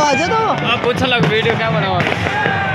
आ जा तो आप पूछ लग वीडियो क्या बनाओ